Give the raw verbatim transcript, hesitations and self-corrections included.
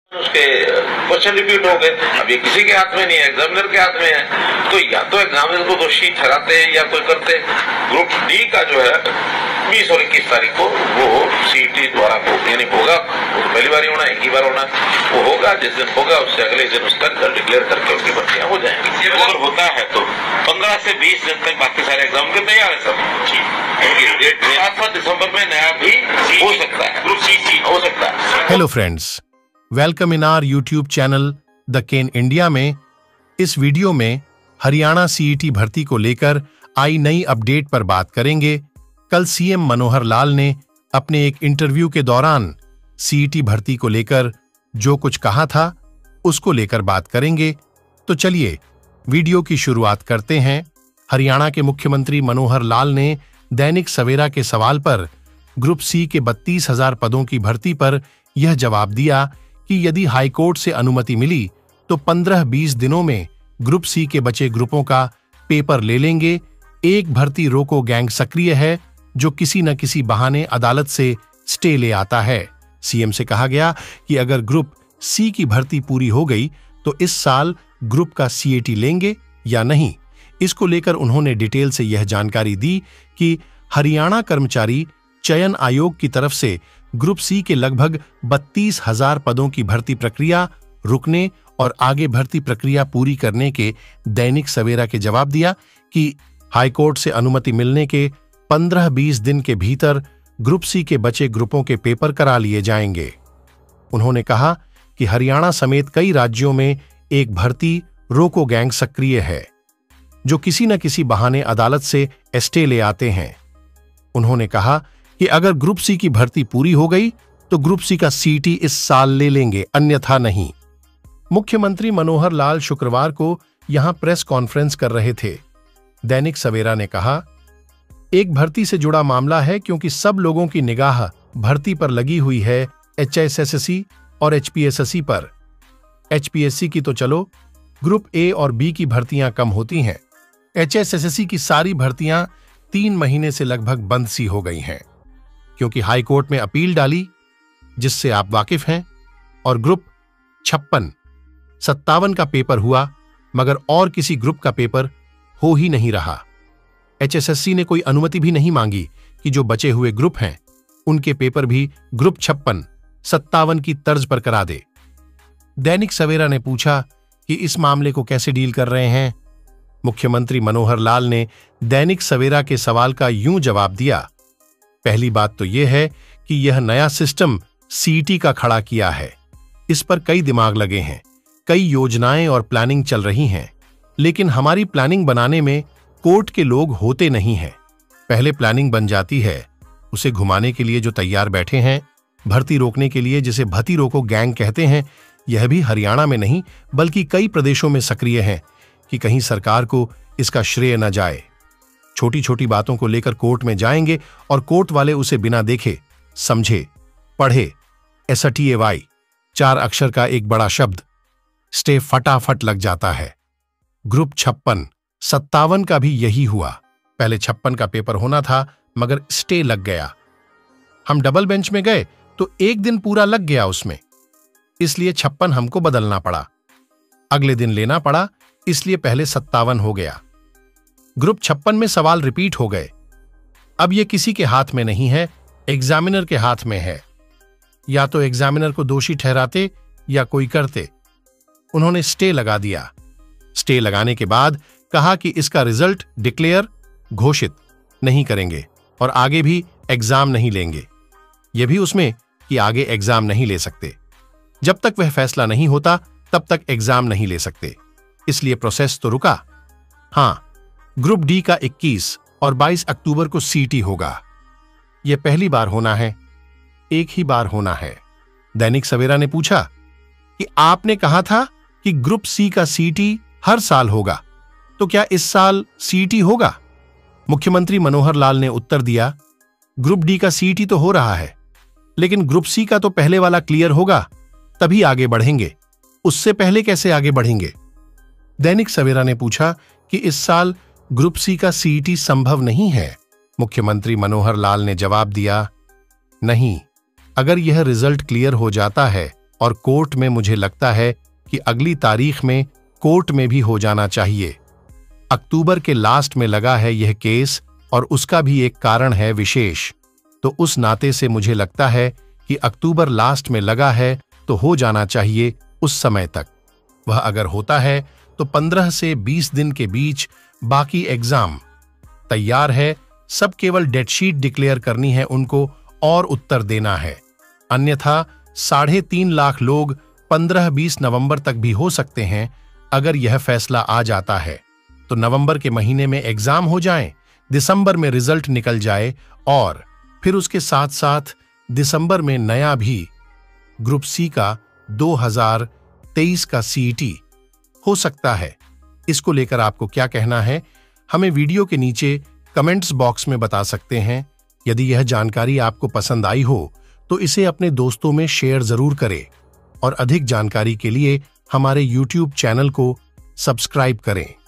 उसके question repeat हो गए। अब ये किसी के हाथ में नहीं है, एग्जामिनर के हाथ में है। तो या तो एग्जामिनर को दोषी ठहराते हैं या कोई करते। ग्रुप डी का जो है बीस और इक्कीस तारीख को वो सीईटी द्वारा यानी होगा, वो तो पहली बार ही होना, एक ही बार होना, वो होगा। जिस दिन होगा उससे अगले दिन उसका रिजल्ट डिक्लेयर करके उसकी भर्तियां हो जाएंगी। ये अगर होता है तो पंद्रह से बीस दिन तक बाकी सारे एग्जाम के तैयार है सब। डेट सात सात दिसंबर में नया भी हो सकता है, ग्रुप सी हो सकता है। Hello friends, welcome in our YouTube channel the Ken India में। इस वीडियो में हरियाणा सीईटी भर्ती को लेकर आई नई अपडेट पर बात करेंगे। कल सीएम मनोहर लाल ने अपने एक इंटरव्यू के दौरान सीईटी भर्ती को लेकर जो कुछ कहा था उसको लेकर बात करेंगे। तो चलिए वीडियो की शुरुआत करते हैं। हरियाणा के मुख्यमंत्री मनोहर लाल ने दैनिक सवेरा के सवाल पर ग्रुप सी के बत्तीस हजार पदों की भर्ती पर यह जवाब दिया कि यदि हाईकोर्ट से अनुमति मिली तो पंद्रह बीस दिनों में ग्रुप सी के बचे ग्रुपों का पेपर ले लेंगे। एक भर्ती रोको गैंग सक्रिय है जो किसी न किसी बहाने अदालत से स्टे ले आता है। सीएम से कहा गया कि अगर ग्रुप सी की भर्ती पूरी हो गई तो इस साल ग्रुप का सीईटी लेंगे या नहीं। इसको लेकर उन्होंने डिटेल से यह जानकारी दी कि हरियाणा कर्मचारी चयन आयोग की तरफ से ग्रुप सी के लगभग बत्तीस हजार पदों की भर्ती प्रक्रिया रुकने और आगे भर्ती प्रक्रिया पूरी करने के दैनिक सवेरा के जवाब दिया कि हाईकोर्ट से अनुमति मिलने के पंद्रह बीस दिन के भीतर ग्रुप सी के बचे ग्रुपों के पेपर करा लिए जाएंगे। उन्होंने कहा कि हरियाणा समेत कई राज्यों में एक भर्ती रोको गैंग सक्रिय है जो किसी न किसी बहाने अदालत से स्टे ले आते हैं। उन्होंने कहा कि अगर ग्रुप सी की भर्ती पूरी हो गई तो ग्रुप सी का सीईटी इस साल ले लेंगे, अन्यथा नहीं। मुख्यमंत्री मनोहर लाल शुक्रवार को यहां प्रेस कॉन्फ्रेंस कर रहे थे। दैनिक सवेरा ने कहा, एक भर्ती से जुड़ा मामला है क्योंकि सब लोगों की निगाह भर्ती पर लगी हुई है, एचएसएससी और एचपीएससी पर। एचपीएससी की तो चलो ग्रुप ए और बी की भर्तियां कम होती हैं। एचएसएससी की सारी भर्तियां तीन महीने से लगभग बंद सी हो गई हैं क्योंकि हाईकोर्ट में अपील डाली, जिससे आप वाकिफ हैं। और ग्रुप छप्पन सत्तावन का पेपर हुआ मगर और किसी ग्रुप का पेपर हो ही नहीं रहा। एचएसएससी ने कोई अनुमति भी नहीं मांगी कि जो बचे हुए ग्रुप हैं उनके पेपर भी ग्रुप छप्पन सत्तावन की तर्ज पर करा दे। दैनिक सवेरा ने पूछा कि इस मामले को कैसे डील कर रहे हैं। मुख्यमंत्री मनोहर लाल ने दैनिक सवेरा के सवाल का यूं जवाब दिया, पहली बात तो यह है कि यह नया सिस्टम सीईटी का खड़ा किया है। इस पर कई दिमाग लगे हैं, कई योजनाएं और प्लानिंग चल रही हैं, लेकिन हमारी प्लानिंग बनाने में कोर्ट के लोग होते नहीं हैं। पहले प्लानिंग बन जाती है, उसे घुमाने के लिए जो तैयार बैठे हैं, भर्ती रोकने के लिए जिसे भर्ती रोको गैंग कहते हैं, यह भी हरियाणा में नहीं बल्कि कई प्रदेशों में सक्रिय हैं कि कहीं सरकार को इसका श्रेय न जाए। छोटी छोटी बातों को लेकर कोर्ट में जाएंगे और कोर्ट वाले उसे बिना देखे समझे पढ़े एसटीएवाई चार अक्षर का एक बड़ा शब्द स्टे फटाफट लग जाता है। ग्रुप छप्पन सत्तावन का भी यही हुआ। पहले छप्पन का पेपर होना था मगर स्टे लग गया। हम डबल बेंच में गए तो एक दिन पूरा लग गया उसमें, इसलिए छप्पन हमको बदलना पड़ा। अगले दिन लेना पड़ा, इसलिए पहले सत्तावन हो गया। ग्रुप छप्पन में सवाल रिपीट हो गए। अब यह किसी के हाथ में नहीं है, एग्जामिनर के हाथ में है। या तो एग्जामिनर को दोषी ठहराते या कोई करते। उन्होंने स्टे लगा दिया। स्टे लगाने के बाद कहा कि इसका रिजल्ट डिक्लेयर घोषित नहीं करेंगे और आगे भी एग्जाम नहीं लेंगे। यह भी उसमें कि आगे एग्जाम नहीं ले सकते। जब तक वह फैसला नहीं होता तब तक एग्जाम नहीं ले सकते, इसलिए प्रोसेस तो रुका। हां, ग्रुप डी का इक्कीस और बाईस अक्टूबर को सीईटी होगा। यह पहली बार होना है, एक ही बार होना है। दैनिक सवेरा ने पूछा कि आपने कहा था कि ग्रुप सी का सीईटी हर साल होगा, तो क्या इस साल सीईटी होगा? मुख्यमंत्री मनोहर लाल ने उत्तर दिया, ग्रुप डी का सीईटी तो हो रहा है, लेकिन ग्रुप सी का तो पहले वाला क्लियर होगा तभी आगे बढ़ेंगे, उससे पहले कैसे आगे बढ़ेंगे? दैनिक सवेरा ने पूछा कि इस साल ग्रुप सी का सीईटी संभव नहीं है। मुख्यमंत्री मनोहर लाल ने जवाब दिया, नहीं, अगर यह रिजल्ट क्लियर हो जाता है और कोर्ट में मुझे लगता है कि अगली तारीख में कोर्ट में भी हो जाना चाहिए। अक्टूबर के लास्ट में लगा है यह केस और उसका भी एक कारण है विशेष, तो उस नाते से मुझे लगता है कि अक्टूबर लास्ट में लगा है तो हो जाना चाहिए उस समय तक। वह अगर होता है तो पंद्रह से बीस दिन के बीच बाकी एग्जाम तैयार है, सब केवल डेट शीट डिक्लेयर करनी है उनको और उत्तर देना है। अन्यथा साढ़े तीन लाख लोग पंद्रह बीस नवंबर तक भी हो सकते हैं। अगर यह फैसला आ जाता है तो नवंबर के महीने में एग्जाम हो जाएं, दिसंबर में रिजल्ट निकल जाए और फिर उसके साथ साथ दिसंबर में नया भी ग्रुप सी का दो हज़ार तेईस का सीईटी हो सकता है। इसको लेकर आपको क्या कहना है, हमें वीडियो के नीचे कमेंट्स बॉक्स में बता सकते हैं। यदि यह जानकारी आपको पसंद आई हो तो इसे अपने दोस्तों में शेयर जरूर करें और अधिक जानकारी के लिए हमारे यूट्यूब चैनल को सब्सक्राइब करें।